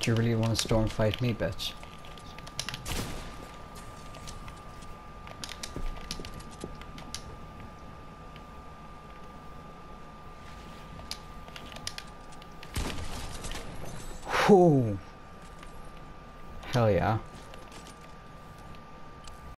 Do you really want to storm fight me, bitch? Whew. Hell yeah.